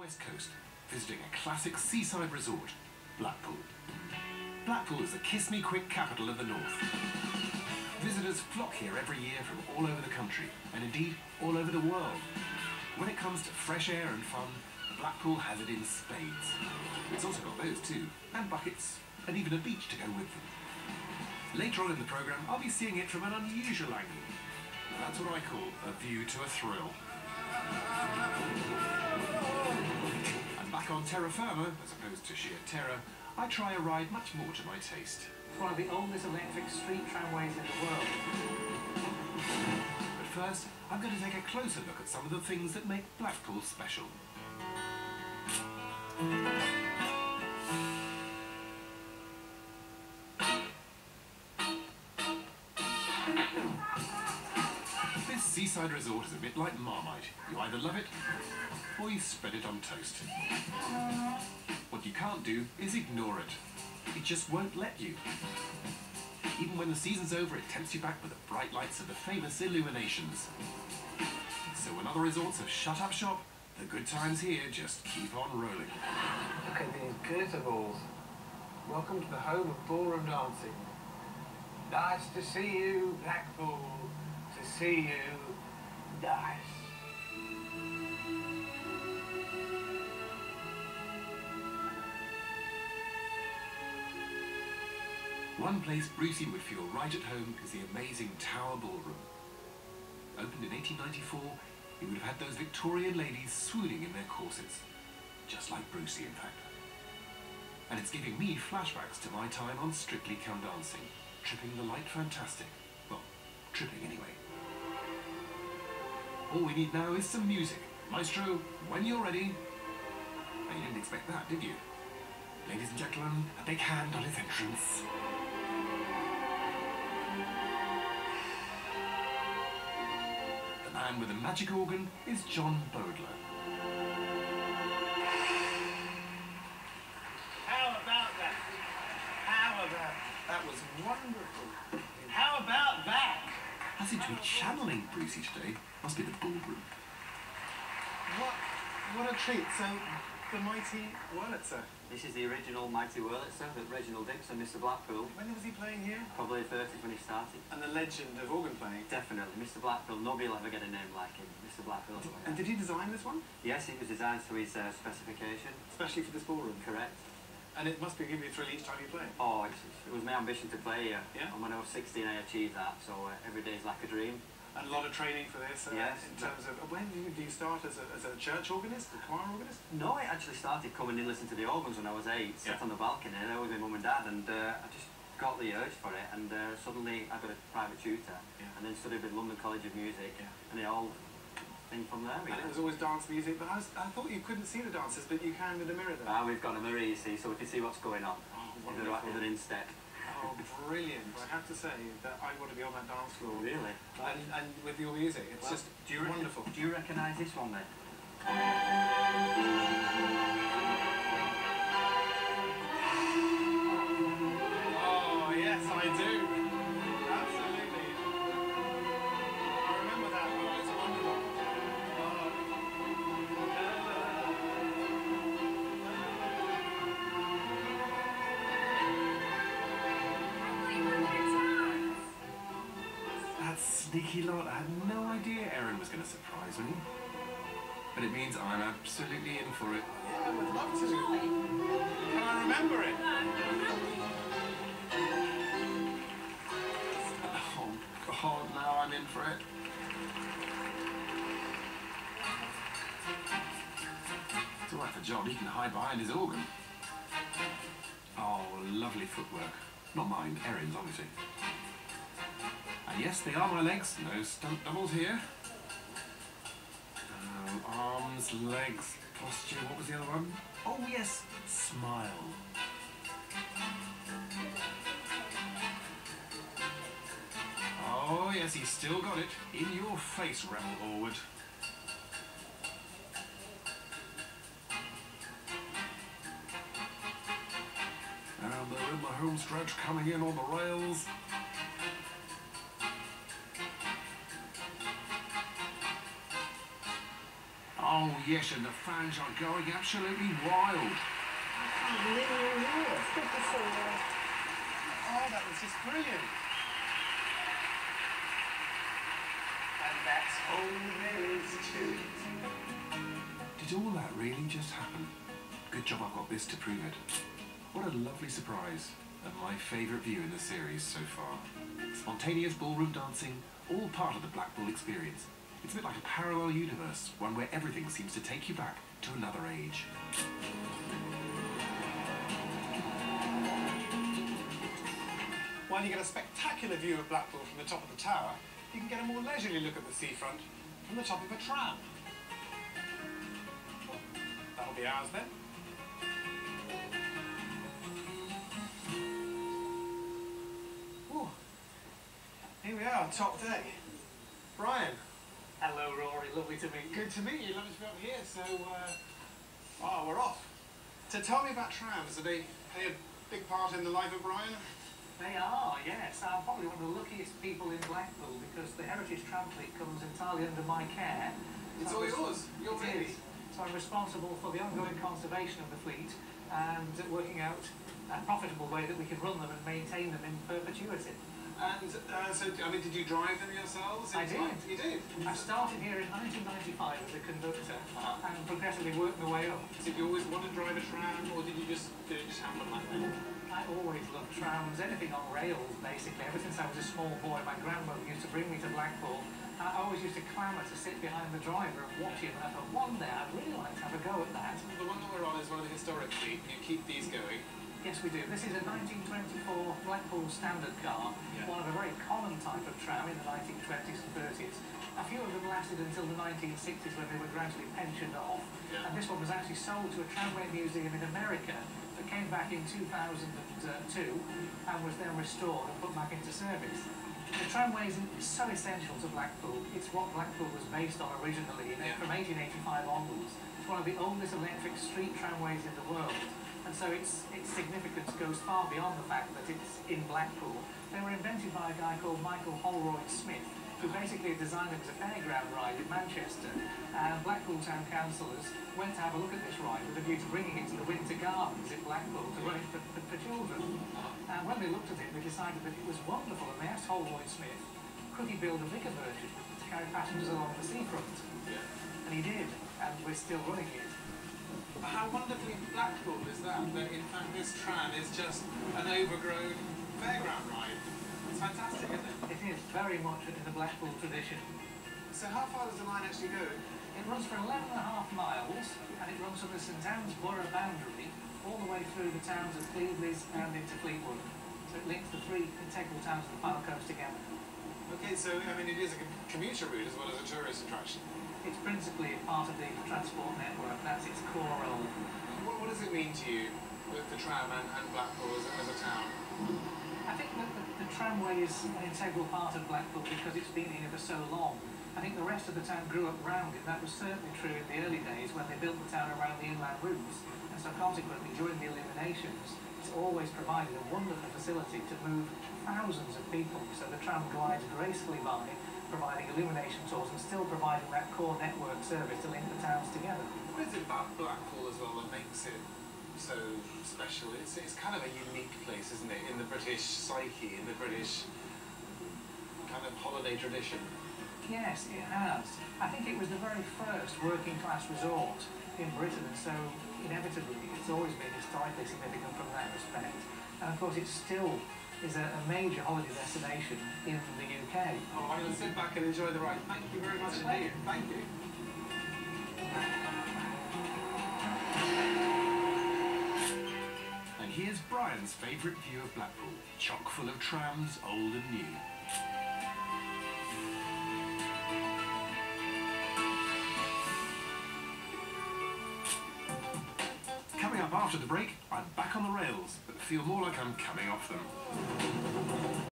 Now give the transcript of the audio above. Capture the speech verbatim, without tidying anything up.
West Coast, visiting a classic seaside resort, Blackpool. Blackpool is the kiss-me-quick capital of the north. Visitors flock here every year from all over the country, and indeed all over the world. When it comes to fresh air and fun, Blackpool has it in spades. It's also got those too, and buckets, and even a beach to go with them. Later on in the programme, I'll be seeing it from an unusual angle. That's what I call a view to a thrill. And back on terra firma, as opposed to sheer terror, I try a ride much more to my taste. One of the oldest electric street tramways in the world. But first, I'm going to take a closer look at some of the things that make Blackpool special. This seaside resort is a bit like Marmite. You either love it, or you spread it on toast. What you can't do is ignore it. It just won't let you. Even when the season's over, it tempts you back with the bright lights of the famous illuminations. So when other resorts have shut up shop, the good times here just keep on rolling. Look at these glitter balls. Welcome to the home of ballroom dancing. Nice to see you, Blackpool. To see you, nice. One place Brucey would feel right at home is the amazing Tower Ballroom. Opened in eighteen ninety-four, he would have had those Victorian ladies swooning in their corsets. Just like Brucey, in fact. And it's giving me flashbacks to my time on Strictly Come Dancing, tripping the light fantastic. Well, tripping anyway. All we need now is some music. Maestro, when you're ready. Now, you didn't expect that, did you? Ladies and gentlemen, a big hand on his entrance. The man with the magic organ is John Bodler. How about that? How about that? Was wonderful. How about that? Has he to be channeling Brucey today? Must be the ballroom. What, what a treat. So, the mighty Wurlitzer. This is the original Mighty Wurlitzer that Reginald Dixon, Mister Blackpool. When was he playing here? Probably the thirties when he started. And the legend of organ playing. Definitely. Mister Blackpool, nobody will ever get a name like him. Mister Blackpool. And did he design this one? Yes, it was designed to his uh, specification. Especially for this ballroom? Correct. And it must be giving you a thrill each time you play? Oh, it's, it was my ambition to play here. Yeah? And when I was sixteen, I achieved that, so uh, every day is like a dream. And a lot of training for this? Uh, Yes. In terms of, when did you start as a, as a church organist, a choir organist? No, I actually started coming in listening to the organs when I was eight, Yeah. sat on the balcony there with my mum and dad, and uh, I just got the urge for it, and uh, suddenly I got a private tutor, Yeah. and then studied with London College of Music, Yeah. and it all thing from there. And Really. it was always dance music, but I, was, I thought you couldn't see the dancers, but you can with a mirror there. Ah, we've got a mirror, you see, so we can see what's going on. Oh, Is it right with wonderful. an instep? Oh, brilliant. I have to say that I want to be on that dance floor. Really? And, and with your music, it's Well, just do you reckon- wonderful. Do you recognise this one then? Oh, yes, I do. Absolutely. I remember that one. It's wonderful. That sneaky lot. I had no idea Erin was going to surprise me. But it means I'm absolutely in for it. Yeah, I would love to. Can I remember it? Oh, God, now I'm in for it. It's all right for John. He can hide behind his organ. Oh, lovely footwork. Not mine, Erin's, obviously. And yes, they are my legs. No stunt doubles here. Um, arms, legs, posture. What was the other one? Oh, yes, smile. Oh, yes, he's still got it. In your face, Rebel Horwood. And they're in the home stretch, coming in on the rails. Oh, yes, and the fans are going absolutely wild. I can't believe you're here. It's good to see you. Oh, that was just brilliant. And that's all there is to it. Did all that really just happen? Good job I've got this to prove it. What a lovely surprise, and my favourite view in the series so far. Spontaneous ballroom dancing, all part of the Blackpool experience. It's a bit like a parallel universe, one where everything seems to take you back to another age. While you get a spectacular view of Blackpool from the top of the tower, you can get a more leisurely look at the seafront from the top of a tram. That'll be ours then. Ooh. Here we are, top day. Brian. Hello, Rory. Lovely to meet you. Good to meet you. Lovely to be up here. So, uh, oh, we're off. So tell me about trams. Do they play a big part in the life of Brian? They are, yes. I'm probably one of the luckiest people in Blackpool because the Heritage Tram fleet comes entirely under my care. It's So all I'm res- yours. Your It baby. is. So I'm responsible for the ongoing conservation of the fleet and working out a profitable way that we can run them and maintain them in perpetuity. And uh, so, I mean, did you drive them yourselves? I It's did. like- You did? I started here in nineteen ninety-five as a conductor Uh-huh. and progressively worked my way up. Did you always want to drive a tram, or did you just, did it just happen like that? I always loved trams, anything on rails basically. Ever since I was a small boy, my grandmother used to bring me to Blackpool. I always used to clamour to sit behind the driver and watch him, and I thought one day I'd really like to have a go at that. The one that we're on is one of the historic fleet. You keep these going. Yes, we do. This is a nineteen twenty-four Blackpool standard car, Yeah. one of a very common type of tram in the nineteen twenties and thirties. A few of them lasted until the nineteen sixties when they were gradually pensioned off. Yeah. And this one was actually sold to a tramway museum in America that came back in two thousand two and was then restored and put back into service. The tramway is so essential to Blackpool. It's what Blackpool was based on originally, you know, Yeah. from eighteen eighty-five onwards. It's one of the oldest electric street tramways in the world. And so its, its significance goes far beyond the fact that it's in Blackpool. They were invented by a guy called Michael Holroyd Smith, who basically designed it as a fairground ride in Manchester. And Blackpool Town Councillors went to have a look at this ride with a view to bringing it to the Winter Gardens in Blackpool to run it for, for, for children. And when they looked at it, they decided that it was wonderful, and they asked Holroyd Smith, could he build a bigger version to carry passengers along the seafront? Yeah. And he did, and we're still running it. How wonderfully Blackpool is that, that in fact this tram is just an overgrown fairground ride. It's fantastic, isn't it? It is very much in the Blackpool tradition. So how far does the line actually go? It runs for eleven and a half miles, and it runs from the St Anne's borough boundary all the way through the towns of Clevedley's and into Fleetwood. So it links the three integral towns of the Fylde Coast together. Okay, so I mean it is a com- commuter route as well as a tourist attraction. It's principally part of the transport network. That's its core role. What, what does it mean to you with the tram and, and Blackpool as, as a town? I think that the, the tramway is an integral part of Blackpool because it's been here for so long. I think the rest of the town grew up round it. That was certainly true in the early days when they built the town around the inland routes. And so consequently, during the eliminations, it's always provided a wonderful facility to move thousands of people. So the tram glides gracefully by, providing illumination tours and still providing that core network service to link the towns together. What is it about Blackpool as well that makes it so special? It's, it's kind of a unique place, isn't it, in the British psyche, in the British kind of holiday tradition. Yes, it has. I think it was the very first working class resort in Britain, and so inevitably it's always been historically significant from that respect. And of course it still is a, a major holiday destination in the U K. Oh, I'm going to sit back and enjoy the ride. Thank you very much indeed. Thank you. And here's Brian's favourite view of Blackpool, chock full of trams, old and new. Coming up after the break, I'm back on the rails, but feel more like I'm coming off them.